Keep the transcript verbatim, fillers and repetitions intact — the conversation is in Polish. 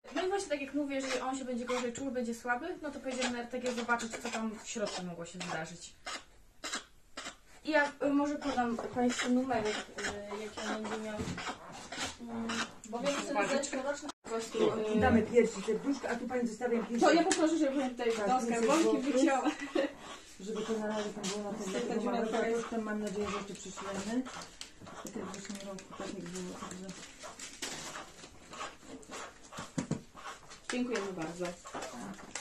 No i właśnie tak jak mówię, jeżeli on się będzie gorzej czuł, będzie słaby, no to pojedziemy na R T G zobaczyć, co tam w środku mogło się zdarzyć. I ja y, może podam Państwu numerek, y, jaki on będzie miał. Mm, bo wiem, że ten zeszłoroczny po prostu... Y, Damy piersi, serduszko, a tu Pani zostawiam piersi. to ja poproszę, żeby Pani tutaj Tak, do skarbonki wycięła. Żeby to na razie tam było na Taka tym dziura to jest. potem mam nadzieję, że jeszcze przyślemy. Tak jak w zeszłym roku, tak jak było. Także... Dziękujemy bardzo. Tak.